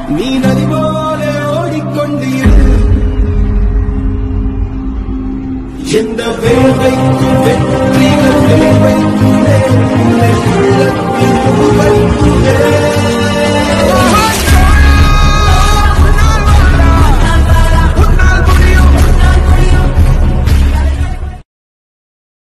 நீ நதி போல ஓடிக்கொண்டீர் எந்த வேலைக்கு வெற்றிகள் வேலைக்குள்ளே உள்ளத்தில் வைக்குதே